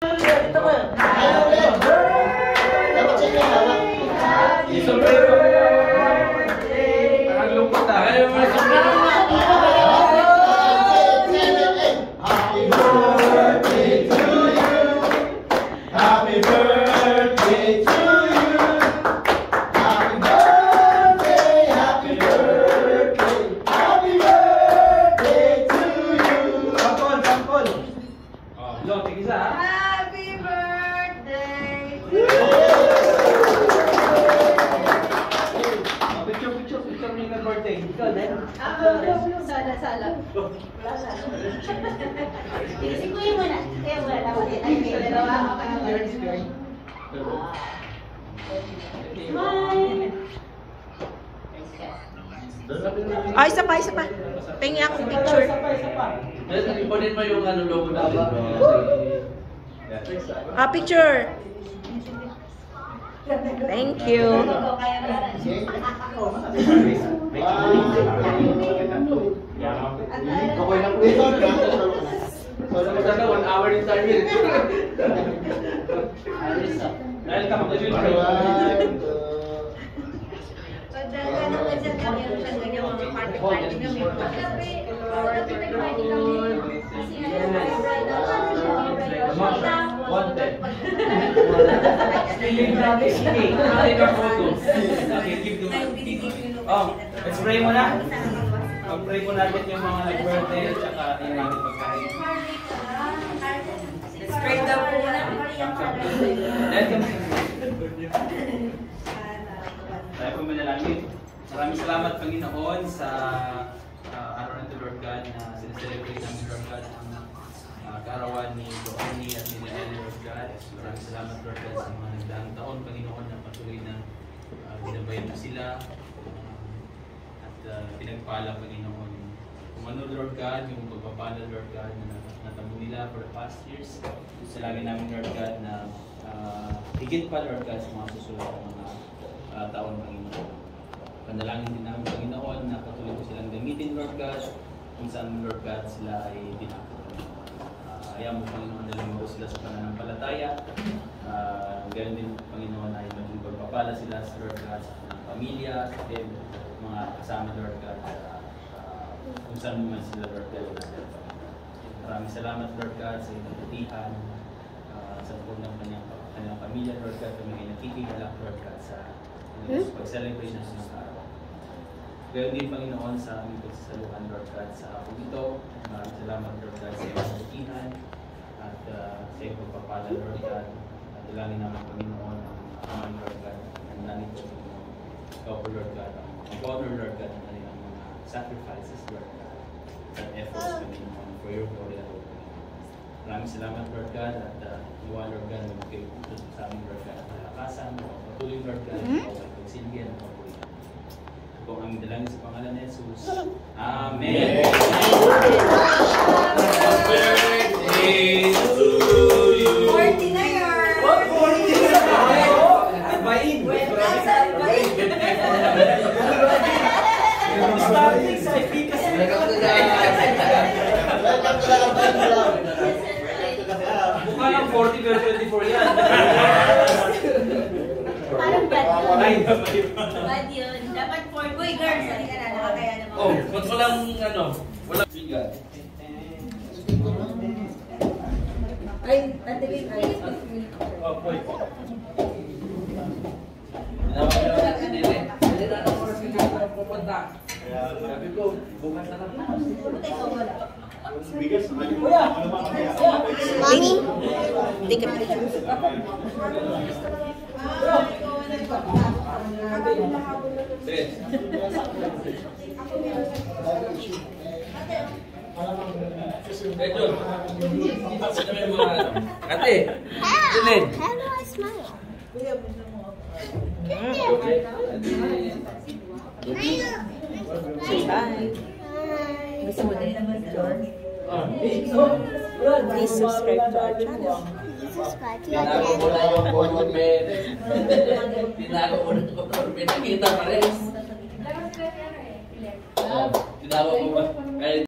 Ito ko. Dapat siya yung hawak. Sombrero. Ang lungkot na. Ayaw mo sombrero. Happy birthday to you. Happy birthday to you. Happy birthday, happy birthday. Happy birthday to you. Sampol, sampol. Oh, lo, tigisa ha. Happy birthday! Picture mo yung birthday. Ikaw din. Sala. Sikuyin mo na. Kaya wala dapat din. Ay, may dalawa. Ay, isa pa. Pengi akong picture. Ipunin mo yung logo natin. Picture. Thank you. Okay lang po ito. Sana 1 hour in time yun. Dahil ka mag-jewel. Spray mo na. Pag-pray mo natin yung mga nag-birthday at saka yung natin pagkain. Spray daw po na. Tayo po manalangin. Maraming salamat, Panginoon, sa araw na ito, Lord God, na sineselebrate namin, Lord God, ang kaarawan ni Dooney at ni Ellie, Lord God. Maraming salamat, Lord God, sa mga nagdaang taon, Panginoon, na patuloy na binabayan mo sila at pinagpala, Panginoon. Kung ano, Lord God, yung pagpapala, Lord God, na natamo nila for the past years. Salangin namin, Lord God, na higit pa, Lord God, sa mga susunod na mga taon, Panginoon. Panalangin din namin, Panginoon, na patuloy ko silang gamitin, Lord God, kung saan, Lord God, sila ay dinako. Ayaw mo, Panginoon, na lumago sila sa pananampalataya. Ganoon din, Panginoon, ay maging pagpapala sila sa Lord God, sa kanilang pamilya, sa mga kasama, Lord God, kung saan naman sila, Lord God. Maraming salamat, Lord God, sa iyong kabutihan, sa buong ng kanilang pamilya, Lord God, kami ay nakikigalak, Lord God, sa pag-celebrate ng silang araw. Gayun din, Panginoon, sa aming pagsasaluhan, Lord God, sa hapon ito. Maraming salamat, Lord God, sa iyong kabutihan at sa iyong pagpapala, Lord God. At dalangin naman, Panginoon, ang aming, Lord God, ang langit po, Panginoon. Ikaw po, Lord God, ang honor, Lord God, ang kanilang mga sacrifices, Lord God, and efforts, Panginoon, for your glory at Lord. Maraming salamat, Lord God, at iwa, Lord God, na kayo sa aming, Lord God, malakasan, patuloy, Lord God, at pagsilbihan ng pabuhay. Ito ang aming dalangin sa pangalan ni Jesus. Amen! Happy birthday to you! 40 na yun! What? 40 na yun? Bain! Starting sa efficacy. Welcome to the club. Mukha lang 40 pero 24 yan. Parang bad yun. Ay, dapat yun. Bad yun. Dapat for boy girls. Hindi ka na nakakaya naman. Oh, ba't walang walang bigat? Ay, natigil ay. Oh, boy. Sabi ko, bukas na lang. Mommy, take a picture. Ate, How do I smile? Say bye. Gusto mo din? Please subscribe to our channel. tinago mo na yung phone bed. Tinago mo na yung phone bed. Nakita pa rin. Tinago mo ba?